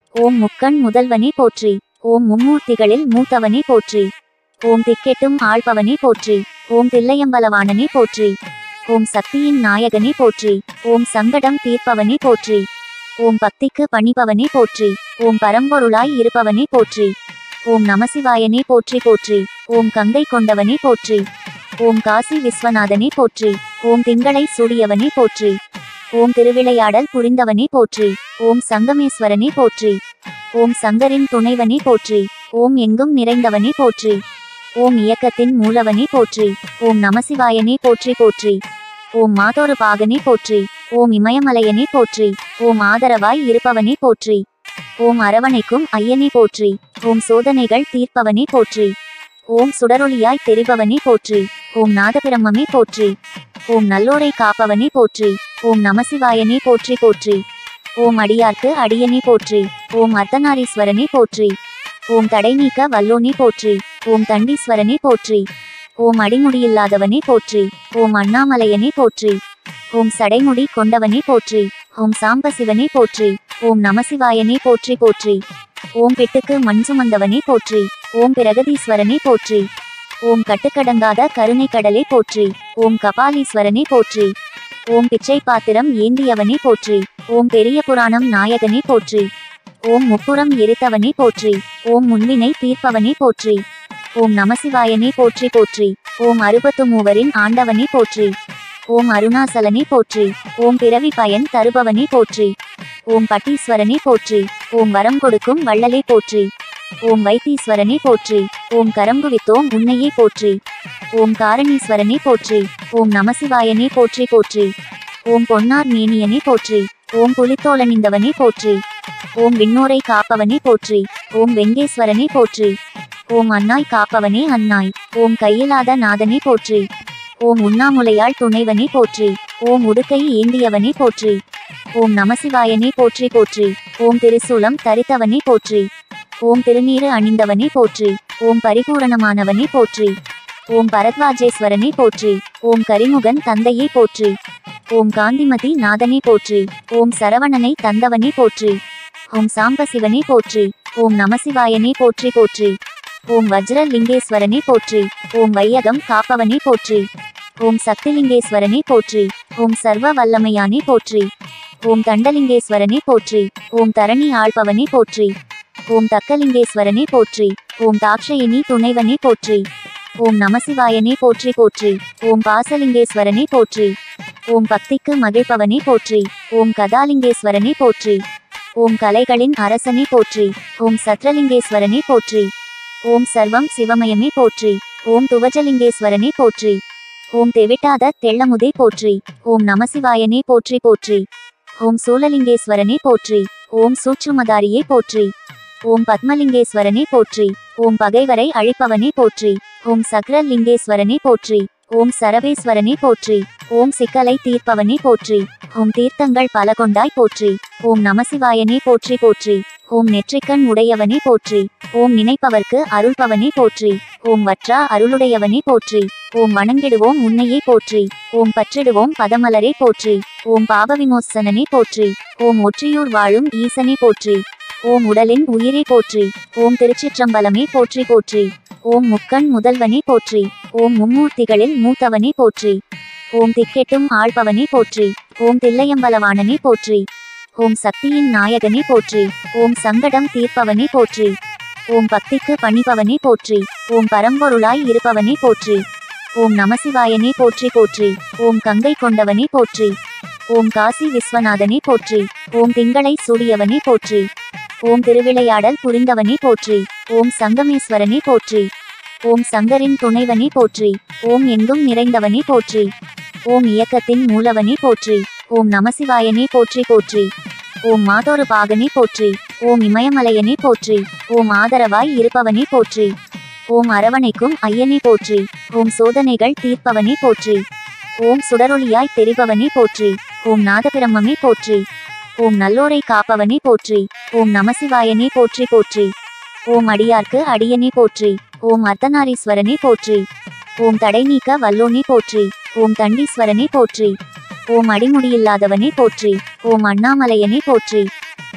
ஓம் முக்கண் முதல்வனே போற்றி. ஓம் மும்மூர்த்திகளில் மூத்தவனே போற்றி. ஓம் திக்கெட்டும் ஆள்பவனே போற்றி. ஓம் தில்லையம்பலவாணனே போற்றி. ஓம் சக்தியின் நாயகனே போற்றி. ஓம் சங்கடம் தீர்ப்பவனே போற்றி. ஓம் பக்திக்கு பணிபவனே போற்றி. ஓம் பரம்பொருளாய் இருப்பவனே போற்றி. ஓம் நமசிவாயனே போற்றி போற்றி. ஓம் கங்கை கொண்டவனே போற்றி. ஓம் காசி விஸ்வநாதனே போற்றி. ஓம் திங்களை சூடியவனே போற்றி. ஓம் திருவிளையாடல் புரிந்தவனே போற்றி. ஓம் சங்கமேஸ்வரனே போற்றி. ஓம் சங்கரின் துணைவனே போற்றி. ஓம் எங்கும் நிறைந்தவனே போற்றி. ஓம் இயக்கத்தின் மூலவனே போற்றி. ஓம் நமசிவாயனே போற்றி போற்றி. ஓம் மாதொரு பாகனே போற்றி. ஓம் இமயமலையனே போற்றி. ஓம் ஆதரவாய் இருப்பவனே போற்றி. ஓம் அரவணைக்கும் ஐயனே போற்றி. ஓம் சோதனைகள் தீர்ப்பவனே போற்றி. ஓம் சுடரொளியாய் தெரிபவனே போற்றி. ஓம் நாதபிரம்மே போற்றி. ஓம் நல்லோரை காப்பவனே போற்றி. ஓம் நமசிவாயனே போற்றி போற்றி. ஓம் அடியார்க்கு அடியனே போற்றி. ஓம் அர்த்தநாரீஸ்வரனே போற்றி. ஓம் தடை நீக்க வல்லோனே போற்றி. ஓம் தண்டீஸ்வரனே போற்றி. ஓம் அடிமுடியில்லாதவனே போற்றி. ஓம் அண்ணாமலையனே போற்றி. ஓம் சடைமுடி கொண்டவனே போற்றி. ஓம் சாம்பசிவனே போற்றி. ஓம் நமசிவாயனே போற்றி போற்றி. ஓம் பிட்டுக்கு மண் சுமந்தவனே போற்றி. ஓம் பிரகதீஸ்வரனே போற்றி. ஓம் கட்டுக்கடங்காத கருணை கடலே போற்றி. ஓம் கபாலீஸ்வரனே போற்றி. ஓம் பிச்சை பாத்திரம் ஏந்தியவனே போற்றி. ஓம் பெரிய புராணம் நாயகனே போற்றி. ஓம் முப்புறம் எரித்தவனே போற்றி. ஓம் முன்வினை தீர்ப்பவனே போற்றி. ஓம் நமசிவாயனே போற்றி போற்றி. ஓம் 63 ஆண்டவனே போற்றி. ஓம் அருணாசலனே போற்றி. ஓம் பிறவி பயன் தருபவனே போற்றி. ஓம் பட்டீஸ்வரனே போற்றி. ஓம் வரம் கொடுக்கும் வள்ளலே போற்றி. ஓம் வைத்தீஸ்வரனே போற்றி. ஓம் கரங்குவித்தோம் உன்னையே போற்றி. ஓம் காரணீஸ்வரனே போற்றி. ஓம் நமசிவாயனே போற்றி போற்றி. ஓம் பொன்னார் மேனியனே போற்றி. ஓம் புலித்தோலணிந்தவனே போற்றி. ஓம் விண்ணோரை காப்பவனே போற்றி. ஓம் வெங்கேஸ்வரனே போற்றி. ஓம் அன்னாய் காப்பவனே அன்னாய். ஓம் கையிலாத நாதனே போற்றி. ஓம் உண்ணாமுலையாள் துணைவனே போற்றி. ஓம் உடுக்கை ஏந்தியவனே போற்றி. ஓம் நமசிவாயனே போற்றி போற்றி. ஓம் திருசூலம் தரித்தவனே போற்றி. ஓம் திருநீறு அணிந்தவனே போற்றி. ஓம் பரிபூரணமானவனே போற்றி. ஓம் பரத்வாஜேஸ்வரனே போற்றி. ஓம் கரிமுகன் தந்தையே போற்றி. ஓம் காந்திமதி நாதனே போற்றி. ஓம் சரவணனை தந்தவனே போற்றி. ஓம் சாம்பசிவனே போற்றி. ஓம் நமசிவாயனே போற்றி போற்றி. ஓம் வஜ்ரலிங்கேஸ்வரனே போற்றி. ஓம் வையகம் காப்பவனே போற்றி. ஓம் சக்திலிங்கேஸ்வரனே போற்றி. ஓம் சர்வ வல்லமையானே போற்றி. ஓம் தண்டலிங்கேஸ்வரனே போற்றி. ஓம் தரணி ஆள்பவனே போற்றி. ஓம் தக்கலிங்கேஸ்வரனே போற்றி. ஓம் தாக்ஷயினி துணைவனே போற்றி. ஓம் நமசிவாயனே போற்றி போற்றி. ஓம் பாசலிங்கேஸ்வரனே போற்றி. ஓம் பக்திக்கு மகிழ்பவனே போற்றி. ஓம் கதாலிங்கேஸ்வரனே போற்றி. ஓம் கலைகளின் அரசனே போற்றி. ஓம் சத்ரலிங்கேஸ்வரனே போற்றி. ஓம் சர்வம் சிவமயமே போற்றி. ஓம் துவஜலிங்கேஸ்வரனே போற்றி. ஓம் தெவிட்டாத தெள்ளமுதே போற்றி. ஓம் நமசிவாயனே போற்றி போற்றி. ஓம் சூலலிங்கேஸ்வரனே போற்றி. ஓம் சூட்சுமதாரியே போற்றி. ஓம் பத்மலிங்கேஸ்வரனே போற்றி. ஓம் பகைவரை அழிப்பவனே போற்றி. ஓம் சக்ரலிங்கேஸ்வரனே போற்றி. ஓம் சரவேஸ்வரனே போற்றி. ஓம் சிக்கலை தீர்ப்பவனே போற்றி. ஓம் தீர்த்தங்கள் பல கொண்டாய் போற்றி. ஓம் நமசிவாயனே போற்றி போற்றி. ஓம் நெற்றிக்கண் உடையவனே போற்றி. ஓம் நினைப்பவர்க்கு அருள்பவனே போற்றி. ஓம் வற்றா அருளுடையவனே போற்றி. ஓம் வணங்கிடுவோம் உன்னையே போற்றி. ஓம் பற்றிடுவோம் பதமலரே போற்றி. ஓம் பாபவிமோசனனே போற்றி. ஓம் ஒற்றியூர் வாழும் ஈசனே போற்றி. ஓம் உடலின் உயிரே போற்றி. ஓம் திருச்சிற்றம்பலமே போற்றி போற்றி. ஓம் முக்கண் முதல்வனே போற்றி. ஓம் மும்மூர்த்திகளில் மூத்தவனே போற்றி. ஓம் திக்கெட்டும் ஆள்பவனே போற்றி. ஓம் தில்லையம்பலவாணனே போற்றி. ஓம் சக்தியின் நாயகனே போற்றி. ஓம் சங்கடம் தீர்ப்பவனே போற்றி. ஓம் பக்திக்கு பணிபவனே போற்றி. ஓம் பரம்பொருளாய் இருப்பவனே போற்றி. ஓம் நமசிவாயனே போற்றி போற்றி. ஓம் கங்கை கொண்டவனே போற்றி. ஓம் காசி விஸ்வநாதனே போற்றி. ஓம் திங்களை சூடியவனே போற்றி. ஓம் திருவிளையாடல் புரிந்தவனே போற்றி. ஓம் சங்கமேஸ்வரனே போற்றி. ஓம் சங்கரின் துணைவனே போற்றி. ஓம் எங்கும் நிறைந்தவனே போற்றி. ஓம் இயக்கத்தின் மூலவனே போற்றி. ஓம் நமசிவாயனே போற்றி போற்றி. ஓம் மாதொரு பாகனே போற்றி. ஓம் இமயமலையனே போற்றி. ஓம் ஆதரவாய் இருப்பவனே போற்றி. ஓம் அரவணைக்கும் ஐயனே போற்றி. ஓம் சோதனைகள் தீர்ப்பவனே போற்றி. ஓம் சுடரொளியாய் தெரிபவனே போற்றி. ஓம் நாதபிரம்மே போற்றி. ஓம் நல்லோரை காப்பவனே போற்றி. ஓம் நமசிவாயனே போற்றி போற்றி. ஓம் அடியார்க்கு அடியனே போற்றி. ஓம் அர்த்தநாரீஸ்வரனே போற்றி. ஓம் தடை நீக்க வல்லோனே போற்றி. ஓம் தண்டீஸ்வரனே போற்றி. ஓம் அடிமுடியில்லாதவனே போற்றி. ஓம் அண்ணாமலையனே போற்றி.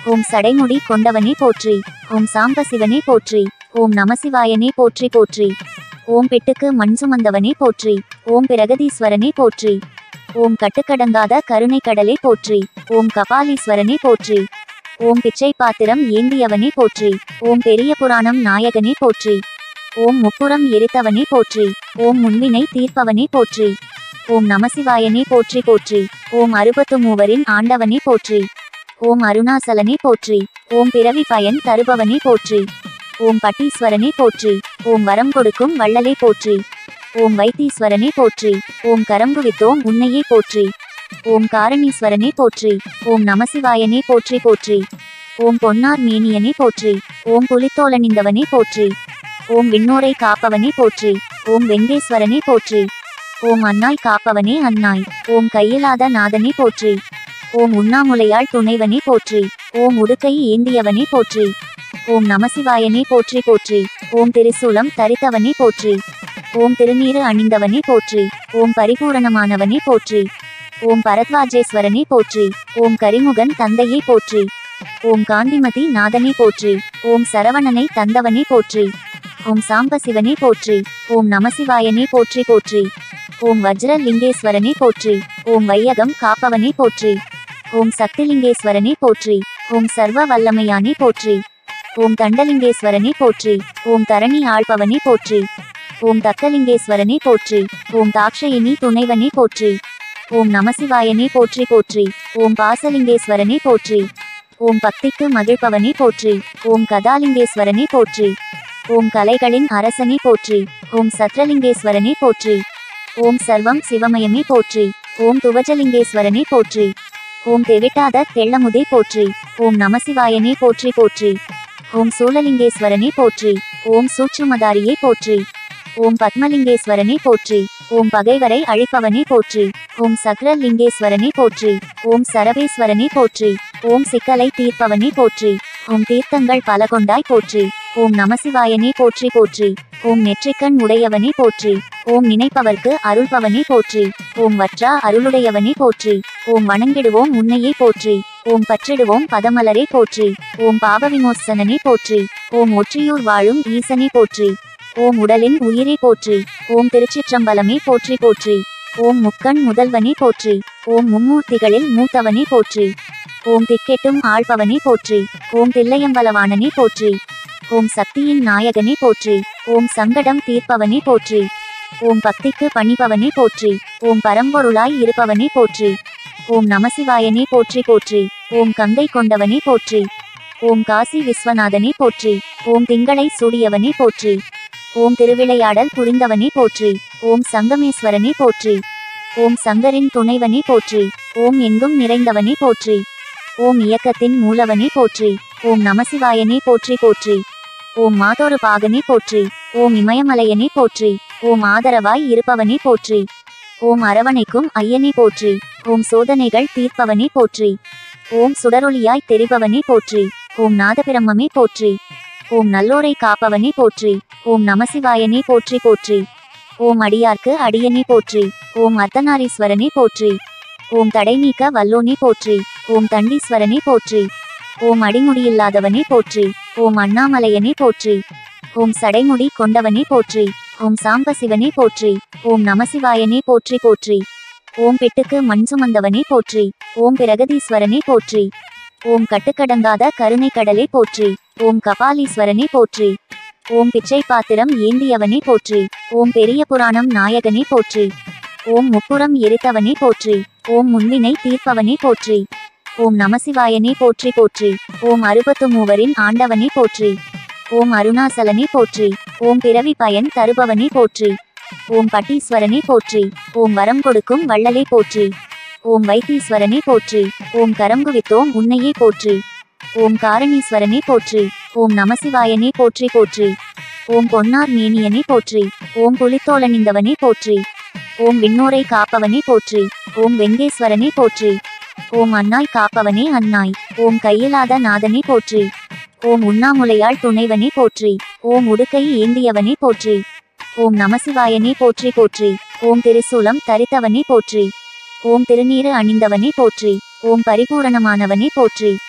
ஓம் சடைமுடி கொண்டவனே போற்றி. ஓம் சாம்ப சிவனே போற்றி. ஓம் நமசிவாயனே போற்றி போற்றி. ஓம் பிட்டுக்கு மண் சுமந்தவனே போற்றி. ஓம் பிரகதீஸ்வரனே போற்றி. ஓம் கட்டுக்கடங்காத கருணை கடலே போற்றி. ஓம் கபாலீஸ்வரனே போற்றி. ஓம் பிச்சை பாத்திரம் ஏந்தியவனே போற்றி. ஓம் பெரிய புராணம் நாயகனே போற்றி. ஓம் முப்புறம் எரித்தவனே போற்றி. ஓம் முன்வினை தீர்ப்பவனே போற்றி. ஓம் நமசிவாயனே போற்றி போற்றி. ஓம் 63 ஆண்டவனே போற்றி. ஓம் அருணாசலனே போற்றி. ஓம் பிறவி பயன் தருபவனே போற்றி. ஓம் பட்டீஸ்வரனே போற்றி. ஓம் வரம் கொடுக்கும் வள்ளலே போற்றி. ஓம் வைத்தீஸ்வரனே போற்றி. ஓம் கரங்குவித்தோம் உன்னையே போற்றி. ஓம் காரணீஸ்வரனே போற்றி. ஓம் நமசிவாயனே போற்றி போற்றி. ஓம் பொன்னார் மேனியனே போற்றி. ஓம் புலித்தோலணிந்தவனே போற்றி. ஓம் விண்ணோரை காப்பவனே போற்றி. ஓம் வெங்கேஸ்வரனே போற்றி. ஓம் அன்னாய் காப்பவனே அன்னாய். ஓம் கையிலாத நாதனே போற்றி. ஓம் உண்ணாமுலையாள் துணைவனே போற்றி. ஓம் உடுக்கை ஏந்தியவனே போற்றி. ஓம் நமசிவாயனே போற்றி போற்றி. ஓம் திருசூலம் தரித்தவனே போற்றி. ஓம் திருநீறு அணிந்தவனே போற்றி. ஓம் பரிபூரணமானவனே போற்றி. ஓம் பரத்வாஜேஸ்வரனே போற்றி. ஓம் கரிமுகன் தந்தையே போற்றி. ஓம் காந்திமதி நாதனே போற்றி. ஓம் சரவணனை தந்தவனே போற்றி. ஓம் சாம்ப சிவனே போற்றி. ஓம் நமசிவாயனே போற்றி போற்றி. ஓம் வஜ்ரலிங்கேஸ்வரனே போற்றி. ஓம் வையகம் காப்பவனே போற்றி. ஓம் சக்திலிங்கேஸ்வரனே போற்றி. ஓம் சர்வ வல்லமையானே போற்றி. ஓம் தண்டலிங்கேஸ்வரனே போற்றி. ஓம் தரணி ஆள்பவனே போற்றி. ஓம் தக்கலிங்கேஸ்வரனே போற்றி. ஓம் தாக்ஷயினி துணைவனே போற்றி. ஓம் நமசிவாயனே போற்றி போற்றி. ஓம் பாசலிங்கேஸ்வரனே போற்றி. ஓம் பக்திக்கு மகிழ்பவனே போற்றி. ஓம் கதாலிங்கேஸ்வரனே போற்றி. ஓம் கலைகளின் அரசனே போற்றி. ஓம் சத்ரலிங்கேஸ்வரனே போற்றி. ஓம் சர்வம் சிவமயமே போற்றி. ஓம் துவஜலிங்கேஸ்வரனே போற்றி. ஓம் தெவிட்டாத தெள்ளமுதே போற்றி. ஓம் நமசிவாயனே போற்றி போற்றி. ஓம் சூலலிங்கேஸ்வரனே போற்றி. ஓம் சூட்சுமதாரியே போற்றி. ஓம் பத்மலிங்கேஸ்வரனே போற்றி. ஓம் பகைவரை அழிப்பவனே போற்றி. ஓம் சக்ரலிங்கேஸ்வரனே போற்றி. ஓம் சரவேஸ்வரனே போற்றி. ஓம் சிக்கலை தீர்ப்பவனே போற்றி. ஓம் தீர்த்தங்கள் பல கொண்டாய் போற்றி. ஓம் நமசிவாயனே போற்றி போற்றி. ஓம் நெற்றிக்கண் உடையவனே போற்றி. ஓம் நினைப்பவர்க்கு அருள்பவனே போற்றி. ஓம் வற்றா அருளுடையவனே போற்றி. ஓம் வணங்கிடுவோம் உன்னையே போற்றி. ஓம் பற்றிடுவோம் பதமலரே போற்றி. ஓம் பாவவிமோசனனே போற்றி. ஓம் ஒற்றியூர் வாழும் ஈசனே போற்றி. ஓம் உடலின் உயிரே போற்றி. ஓம் திருச்சிற்றம்பலமே போற்றி போற்றி. ஓம் முக்கண் முதல்வனே போற்றி. ஓம் மும்மூர்த்திகளில் மூத்தவனே போற்றி. ஓம் திக்கெட்டும் ஆள்பவனே போற்றி. ஓம் தில்லையம்பலவாணனே போற்றி. ஓம் சக்தியின் நாயகனே போற்றி. ஓம் சங்கடம் தீர்ப்பவனே போற்றி. ஓம் பக்திக்கு பணிபவனே போற்றி. ஓம் பரம்பொருளாய் இருப்பவனே போற்றி. ஓம் நமசிவாயனே போற்றி போற்றி. ஓம் கங்கை கொண்டவனே போற்றி. ஓம் காசி விஸ்வநாதனே போற்றி. ஓம் திங்களை சூடியவனே போற்றி. ஓம் திருவிளையாடல் புரிந்தவனே போற்றி. ஓம் சங்கமேஸ்வரனே போற்றி. ஓம் சங்கரின் துணைவனே போற்றி. ஓம் எங்கும் நிறைந்தவனே போற்றி. ஓம் இயக்கத்தின் மூலவனே போற்றி. ஓம் நமசிவாயனே போற்றி போற்றி. ஓம் மாதொரு பாகனே போற்றி. ஓம் இமயமலையனே போற்றி. ஓம் ஆதரவாய் இருப்பவனே போற்றி. ஓம் அரவணைக்கும் ஐயனே போற்றி. ஓம் சோதனைகள் தீர்ப்பவனே போற்றி. ஓம் சுடரொளியாய் தெரிபவனே போற்றி. ஓம் நாதபிரம்மே போற்றி. ஓம் நல்லோரை காப்பவனே போற்றி. ஓம் நமசிவாயனே போற்றி போற்றி. ஓம் அடியார்க்கு அடியனே போற்றி. ஓம் அர்த்தநாரீஸ்வரனே போற்றி. ஓம் தடை நீக்க வல்லோனே போற்றி. ஓம் தண்டீஸ்வரனே போற்றி. ஓம் அடிமுடியில்லாதவனே போற்றி. ஓம் அண்ணாமலையனே போற்றி. ஓம் சடைமுடி கொண்டவனே போற்றி. ஓம் சாம்ப சிவனே போற்றி. ஓம் நமசிவாயனே போற்றி போற்றி. ஓம் பிட்டுக்கு மண் சுமந்தவனே போற்றி. ஓம் பிரகதீஸ்வரனே போற்றி. ஓம் கட்டுக்கடங்காத கருணை கடலே போற்றி. ஓம் கபாலீஸ்வரனே போற்றி. ஓம் பிச்சை பாத்திரம் ஏந்தியவனே போற்றி. ஓம் பெரிய புராணம் நாயகனே போற்றி. ஓம் முப்புறம் எரித்தவனே போற்றி. ஓம் முன்வினை தீர்ப்பவனே போற்றி. ஓம் நமசிவாயனே போற்றி போற்றி. ஓம் 63 ஆண்டவனே போற்றி. ஓம் அருணாசலனே போற்றி. ஓம் பிறவி பயன் தருபவனே போற்றி. ஓம் பட்டீஸ்வரனே போற்றி. ஓம் வரம் கொடுக்கும் வள்ளலே போற்றி. ஓம் வைத்தீஸ்வரனே போற்றி. ஓம் கரங்குவித்தோம் உன்னையே போற்றி. ஓம் காரணீஸ்வரனே போற்றி. ஓம் நமசிவாயனே போற்றி போற்றி. ஓம் பொன்னார் மேனியனே போற்றி. ஓம் புலித்தோலணிந்தவனே போற்றி. ஓம் விண்ணோரை காப்பவனே போற்றி. ஓம் வெங்கேஸ்வரனே போற்றி. ஓம் அன்னாய் காப்பவனே அன்னாய். ஓம் கையிலாத நாதனே போற்றி. ஓம் உண்ணாமுலையாள் துணைவனே போற்றி. ஓம் உடுக்கை ஏந்தியவனே போற்றி. ஓம் நமசிவாயனே போற்றி போற்றி. ஓம் திருசூலம் தரித்தவனே போற்றி. ஓம் திருநீறு அணிந்தவனே போற்றி. ஓம் பரிபூரணமானவனே போற்றி.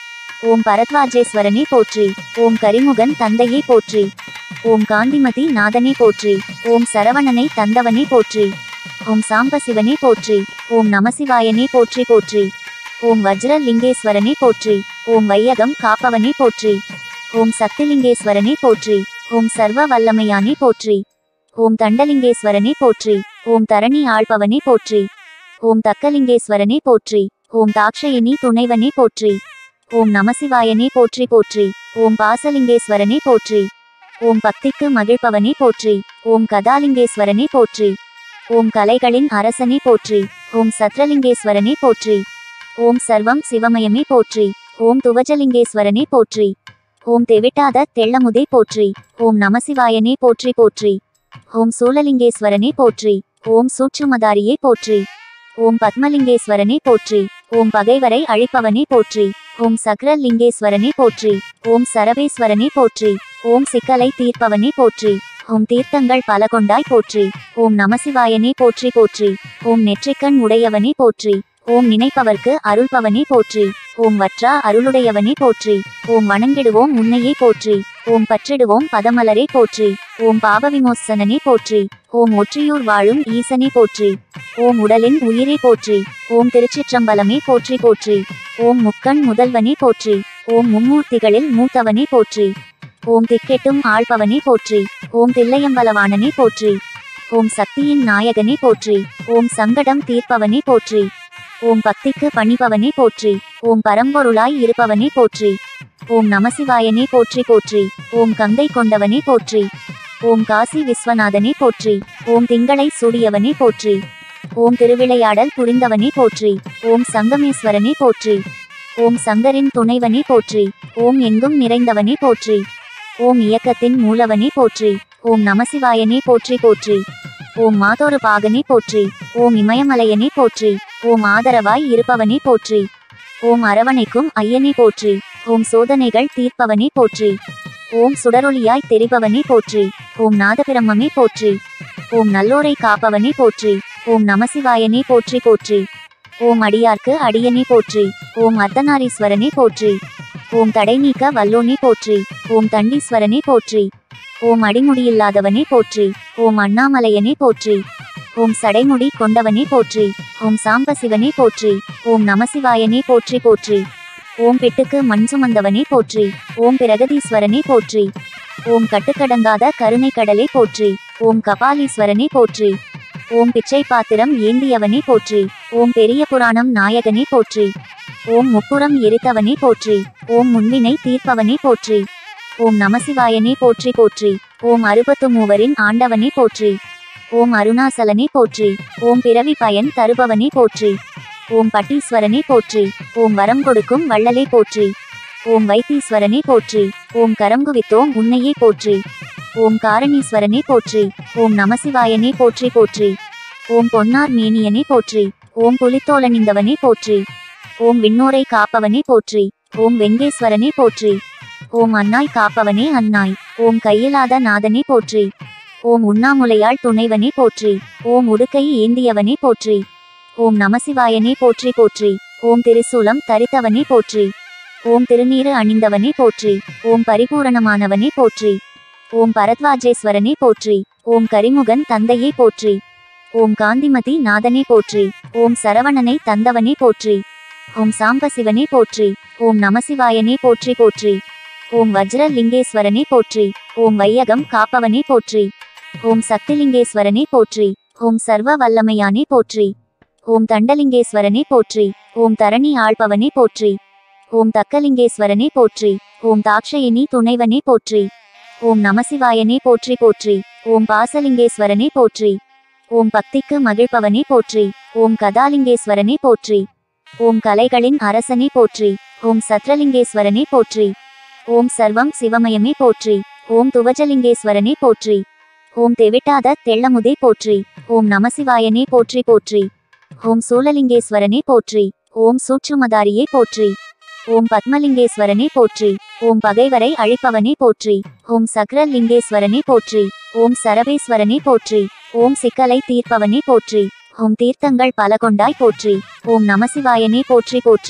ஓம் பரத்வாஜேஸ்வரனே போற்றி. ஓம் கரிமுகன் தந்தையே போற்றி. ஓம் காந்திமதி நாதனே போற்றி. ஓம் சரவணனை தந்தவனே போற்றி. ஓம் சாம்பசிவனே போற்றி. ஓம் நமசிவாயனே போற்றி போற்றி. ஓம் வஜ்ரலிங்கேஸ்வரனே போற்றி. ஓம் வையகம் காப்பவனே போற்றி. ஓம் சக்திலிங்கேஸ்வரனே போற்றி. ஓம் சர்வ வல்லமையானே போற்றி. ஓம் தண்டலிங்கேஸ்வரனே போற்றி. ஓம் தரணி ஆள்பவனே போற்றி. ஓம் தக்கலிங்கேஸ்வரனே போற்றி. ஓம் தாக்ஷயினி துணைவனே போற்றி. ஓம் நமசிவாயனே போற்றி போற்றி. ஓம் பாசலிங்கேஸ்வரனே போற்றி. ஓம் பக்திக்கு மகிழ்பவனே போற்றி. ஓம் கதாலிங்கேஸ்வரனே போற்றி. ஓம் கலைகளின் அரசனே போற்றி. ஓம் சத்ரலிங்கேஸ்வரனே போற்றி. ஓம் சர்வம் சிவமயமே போற்றி. ஓம் துவஜலிங்கேஸ்வரனே போற்றி. ஓம் தெவிட்டாத தெள்ளமுதே போற்றி. ஓம் நமசிவாயனே போற்றி போற்றி. ஓம் சூலலிங்கேஸ்வரனே போற்றி. ஓம் சூட்சுமதாரியே போற்றி. ஓம் பத்மலிங்கேஸ்வரனே போற்றி. ஓம் பகைவரை அழிப்பவனே போற்றி. ஓம் சக்ரலிங்கேஸ்வரனே போற்றி. ஓம் சரவேஸ்வரனே போற்றி. ஓம் சிக்கலை தீர்ப்பவனே போற்றி. ஓம் தீர்த்தங்கள் பல கொண்டாய் போற்றி. ஓம் நமசிவாயனே போற்றி போற்றி. ஓம் நெற்றிக்கண் உடையவனே போற்றி. ஓம் நினைப்பவர்க்கு அருள்பவனே போற்றி. ஓம் வற்றா அருளுடையவனே போற்றி. ஓம் வணங்கிடுவோம் உன்னையே போற்றி. ஓம் பற்றிடுவோம் பதமலரே போற்றி. ஓம் பாவவிமோசனனே போற்றி. ஓம் ஒற்றியூர் வாழும் ஈசனே போற்றி. ஓம் உடலின் உயிரே போற்றி. ஓம் திருச்சிற்றம்பலமே போற்றி போற்றி. ஓம் முக்கண் முதல்வனே போற்றி. ஓம் மும்மூர்த்திகளில் மூத்தவனே போற்றி. ஓம் திக்கெட்டும் ஆள்பவனே போற்றி. ஓம் தில்லையம்பலவாணனே போற்றி. ஓம் சக்தியின் நாயகனே போற்றி. ஓம் சங்கடம் தீர்ப்பவனே போற்றி. ஓம் பக்திக்கு பணிபவனே போற்றி. ஓம் பரம்பொருளாய் இருப்பவனே போற்றி. ஓம் நமசிவாயனே போற்றி போற்றி. ஓம் கங்கை கொண்டவனே போற்றி. ஓம் காசி விஸ்வநாதனே போற்றி. ஓம் திங்களை சூடியவனே போற்றி. ஓம் திருவிளையாடல் புரிந்தவனே போற்றி. ஓம் சங்கமேஸ்வரனே போற்றி. ஓம் சங்கரின் துணைவனே போற்றி. ஓம் எங்கும் நிறைந்தவனே போற்றி. ஓம் இயக்கத்தின் மூலவனே போற்றி. ஓம் நமசிவாயனே போற்றி போற்றி. ஓம் மாதோரு பாகனே போற்றி. ஓம் இமயமலையனே போற்றி. ஓம் ஆதரவாய் இருப்பவனே போற்றி. ஓம் அரவணைக்கும் ஐயனே போற்றி. ஓம் சோதனைகள் தீர்ப்பவனே போற்றி. ஓம் சுடரொளியாய் தெரிபவனே போற்றி. ஓம் நாதபிரம்மே போற்றி. ஓம் நல்லோரை காப்பவனே போற்றி. ஓம் நமசிவாயனே போற்றி போற்றி. ஓம் அடியார்க்கு அடியனே போற்றி. ஓம் அர்த்தநாரீஸ்வரனே போற்றி. ஓம் தடை நீக்க வல்லோனே போற்றி. ஓம் தண்டீஸ்வரனே போற்றி. ஓம் அடிமுடியில்லாதவனே போற்றி. ஓம் அண்ணாமலையனே போற்றி. ஓம் சடைமுடி கொண்டவனே போற்றி. ஓம் சாம்பசிவனே போற்றி. ஓம் நமசிவாயனே போற்றி போற்றி. ஓம் பிட்டுக்கு மண் சுமந்தவனே போற்றி. ஓம் பிரகதீஸ்வரனே போற்றி. ஓம் கட்டுக்கடங்காத கருணை கடலே போற்றி. ஓம் கபாலீஸ்வரனே போற்றி. ஓம் பிச்சை பாத்திரம் ஏந்தியவனே போற்றி. ஓம் பெரிய புராணம் நாயகனே போற்றி. ஓம் முப்புறம் எரித்தவனே போற்றி. ஓம் முன்வினை தீர்ப்பவனே போற்றி. ஓம் நமசிவாயனே போற்றி போற்றி. ஓம் 63 ஆண்டவனே போற்றி. ஓம் அருணாசலனே போற்றி. ஓம் பிறவி பயன் தருபவனே போற்றி. ஓம் பட்டீஸ்வரனே போற்றி. ஓம் வரம் கொடுக்கும் வள்ளலே போற்றி. ஓம் வைத்தீஸ்வரனே போற்றி. ஓம் கரங்குவித்தோம் உன்னையே போற்றி. ஓம் காரணீஸ்வரனே போற்றி. ஓம் நமசிவாயனே போற்றி போற்றி. ஓம் பொன்னார் மேனியனே போற்றி. ஓம் புலித்தோலணிந்தவனே போற்றி. ஓம் விண்ணோரை காப்பவனே போற்றி. ஓம் வெங்கேஸ்வரனே போற்றி. ஓம் அன்னாய் காப்பவனே அன்னாய். ஓம் கையிலாத நாதனே போற்றி. ஓம் உண்ணாமுலையாள் துணைவனே போற்றி. ஓம் உடுக்கை ஏந்தியவனே போற்றி. ஓம் நமசிவாயனே போற்றி போற்றி. ஓம் திரிசூலம் தரித்தவனே போற்றி. ஓம் திருநீறு அணிந்தவனே போற்றி. ஓம் பரிபூரணமானவனே போற்றி. ஓம் பரத்வாஜேஸ்வரனே போற்றி. ஓம் கரிமுகன் தந்தையே போற்றி. ஓம் காந்திமதி நாதனே போற்றி. ஓம் சரவணனை தந்தவனே போற்றி. ஓம் சாம்பசிவனே போற்றி. ஓம் நமசிவாயனே போற்றி போற்றி. ஓம் வஜ்ரலிங்கேஸ்வரனே போற்றி. ஓம் வையகம் காப்பவனே போற்றி. ஓம் சக்திலிங்கேஸ்வரனே போற்றி. ஓம் சர்வ வல்லமையானே போற்றி. ஓம் தண்டலிங்கேஸ்வரனே போற்றி. ஓம் தரணி ஆள்பவனே போற்றி. ஓம் தக்கலிங்கேஸ்வரனே போற்றி. ஓம் தாக்ஷயினி துணைவனே போற்றி. ஓம் நமசிவாயனே போற்றி போற்றி. ஓம் பாசலிங்கேஸ்வரனே போற்றி. ஓம் பக்திக்கு மகிழ்பவனே போற்றி. ஓம் கதாலிங்கேஸ்வரனே போற்றி. ஓம் கலைகளின் அரசனே போற்றி. ஓம் சத்ரலிங்கேஸ்வரனே போற்றி. ஓம் சர்வம் சிவமயமே போற்றி. ஓம் துவஜலிங்கேஸ்வரனே போற்றி. ஓம் தெவிட்டாத தெள்ளமுதே போற்றி. ஓம் நமசிவாயனே போற்றி போற்றி. ஓம் சூலலிங்கேஸ்வரனே போற்றி. ஓம் சூட்சுமதாரியே போற்றி. ஓம் பத்மலிங்கேஸ்வரனே போற்றி. ஓம் பகைவரை அழிப்பவனே போற்றி. ஓம் சக்ரலிங்கேஸ்வரனே போற்றி. ஓம் சரவேஸ்வரனே போற்றி. ஓம் சிக்கலை தீர்ப்பவனே போற்றி. ஓம் தீர்த்தங்கள் பல கொண்டாய் போற்றி. ஓம் நமசிவாயனே போற்றி போற்றி.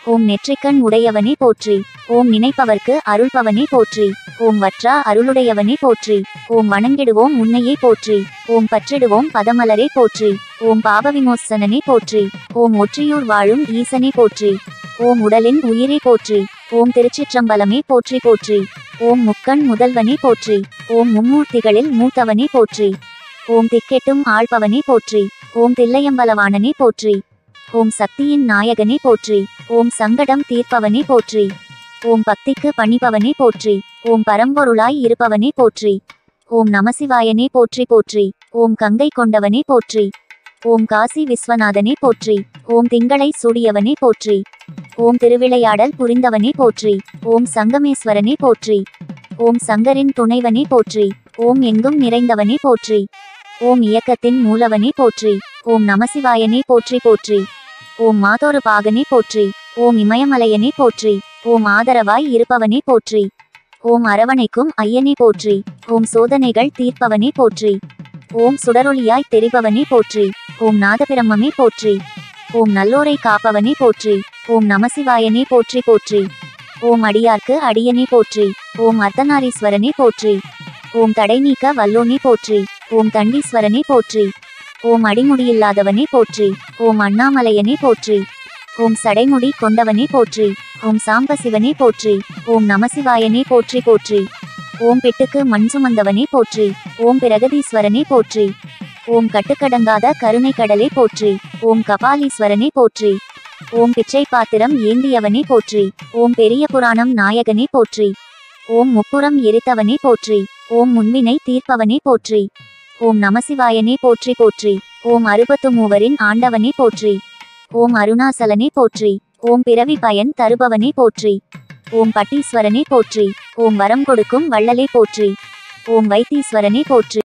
ஓம் நெற்றிக்கண் உடையவனே போற்றி. ஓம் நினைப்பவர்க்கு அருள்பவனே போற்றி. ஓம் வற்றா அருளுடையவனே போற்றி. ஓம் வணங்கிடுவோம் உன்னையே போற்றி. ஓம் பற்றிடுவோம் பதமலரே போற்றி. ஓம் பாபவிமோசனனே போற்றி. ஓம் ஒற்றியூர் வாழும் ஈசனே போற்றி. ஓம் உடலின் உயிரே போற்றி. ஓம் திருச்சிற்றம்பலமே போற்றி போற்றி. ஓம் முக்கண் முதல்வனே போற்றி. ஓம் மும்மூர்த்திகளில் மூத்தவனே போற்றி. ஓம் திக்கெட்டும் ஆள்பவனே போற்றி. ஓம் தில்லையம்பலவாணனே போற்றி. ஓம் சக்தியின் நாயகனே போற்றி. ஓம் சங்கடம் தீர்ப்பவனே போற்றி. ஓம் பக்திக்கு பணிபவனே போற்றி. ஓம் பரம்பொருளாய் இருப்பவனே போற்றி. ஓம் நமசிவாயனே போற்றி போற்றி. ஓம் கங்கை கொண்டவனே போற்றி. ஓம் காசி விஸ்வநாதனே போற்றி. ஓம் திங்களை சூடியவனே போற்றி. ஓம் திருவிளையாடல் புரிந்தவனே போற்றி. ஓம் சங்கமேஸ்வரனே போற்றி. ஓம் சங்கரின் துணைவனே போற்றி. ஓம் எங்கும் நிறைந்தவனே போற்றி. ஓம் இயக்கத்தின் மூலவனே போற்றி. ஓம் நமசிவாயனே போற்றி போற்றி. ஓம் மாதோரு பாகனே போற்றி. ஓம் இமயமலையனே போற்றி. ஓம் ஆதரவாய் இருப்பவனே போற்றி. ஓம் அரவணைக்கும் ஐயனே போற்றி. ஓம் சோதனைகள் தீர்ப்பவனே போற்றி. ஓம் சுடரொளியாய் தெரிபவனே போற்றி. ஓம் நாதபிரம்மே போற்றி. ஓம் நல்லோரை காப்பவனே போற்றி. ஓம் நமசிவாயனே போற்றி போற்றி. ஓம் அடியார்க்கு அடியனே போற்றி. ஓம் அர்த்தநாரீஸ்வரனே போற்றி. ஓம் தடை நீக்க வல்லோனே போற்றி. ஓம் தண்டீஸ்வரனே போற்றி. ஓம் அடிமுடியில்லாதவனே போற்றி. ஓம் அண்ணாமலையனே போற்றி. ஓம் சடைமுடி கொண்டவனே போற்றி. ஓம் சாம்பசிவனே போற்றி. ஓம் நமசிவாயனே போற்றி போற்றி. ஓம் பிட்டுக்கு மண் சுமந்தவனே போற்றி. ஓம் பிரகதீஸ்வரனே போற்றி. ஓம் கட்டுக்கடங்காத கருணை கடலே போற்றி. ஓம் கபாலீஸ்வரனே போற்றி. ஓம் பிச்சை பாத்திரம் ஏந்தியவனே போற்றி. ஓம் பெரிய புராணம் நாயகனே போற்றி. ஓம் முப்புறம் எரித்தவனே போற்றி. ஓம் முன்வினை தீர்ப்பவனே போற்றி. ஓம் நமசிவாயனே போற்றி போற்றி. ஓம் 63 ஆண்டவனே போற்றி. ஓம் அருணாசலனே போற்றி. ஓம் பிறவி பயன் தருபவனே போற்றி. ஓம் பட்டீஸ்வரனே போற்றி. ஓம் வரம் கொடுக்கும் வள்ளலே போற்றி. ஓம் வைத்தீஸ்வரனே போற்றி.